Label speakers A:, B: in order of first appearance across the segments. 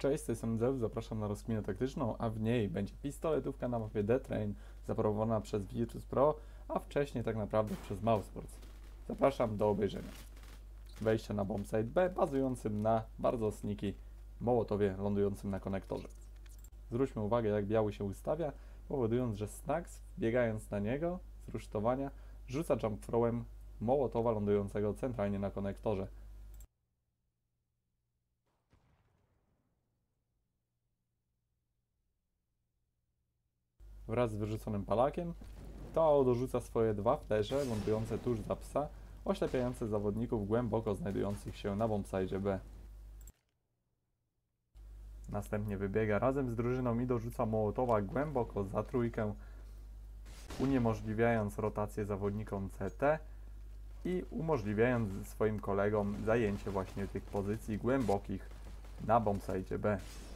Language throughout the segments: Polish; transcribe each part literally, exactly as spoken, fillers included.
A: Cześć, z tej strony Zeus, zapraszam na rozkminę taktyczną, a w niej będzie pistoletówka na mapie D-Train zaproponowana przez Virtus Pro, a wcześniej tak naprawdę przez Mousesports. Zapraszam do obejrzenia. Wejście na bombsite B bazującym na bardzo sneaky mołotowie lądującym na konektorze. Zwróćmy uwagę, jak biały się ustawia, powodując, że Snags, biegając na niego z rusztowania, rzuca jump throwem mołotowa lądującego centralnie na konektorze. Wraz z wyrzuconym palakiem, to dorzuca swoje dwa flerze lądujące tuż za psa, oślepiające zawodników głęboko znajdujących się na bombsite B. Następnie wybiega razem z drużyną i dorzuca mołotowa głęboko za trójkę, uniemożliwiając rotację zawodnikom C T i umożliwiając swoim kolegom zajęcie właśnie tych pozycji głębokich na bombsite B.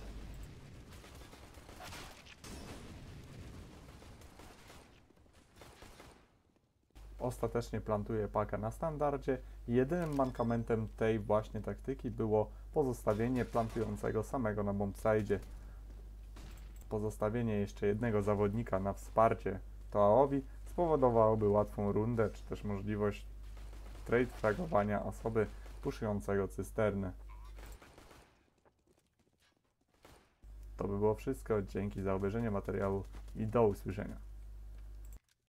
A: Ostatecznie plantuje paka na standardzie i jedynym mankamentem tej właśnie taktyki było pozostawienie plantującego samego na bombsite. Pozostawienie jeszcze jednego zawodnika na wsparcie Toaowi spowodowałoby łatwą rundę, czy też możliwość trade fragowania osoby puszującego cysternę. To by było wszystko, dzięki za obejrzenie materiału i do usłyszenia.